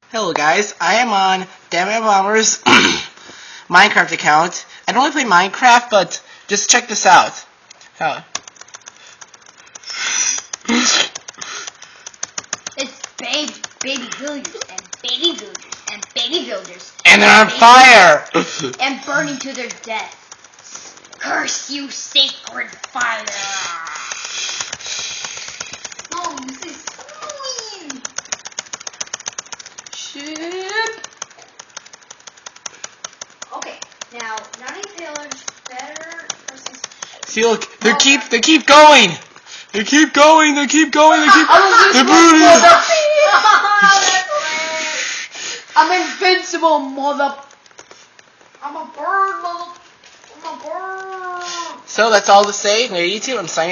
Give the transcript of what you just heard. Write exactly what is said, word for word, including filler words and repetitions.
Hello guys, I am on Damn Bomber's Minecraft account. I don't really play Minecraft, but just check this out. Oh. It's baby, baby villagers and baby villagers and baby villagers. And they're on fire! And burning to their death. Curse you, sacred fire! Oh, this is annoying! Ship! Okay, now, Nutty Taylor's better versus... See, look, they keep, they keep going! They keep going, they keep going, they keep... They're burning! I'm invincible, mother... I'm a bird, mother... I'm a bird... So, that's all to say. YouTube, I'm signing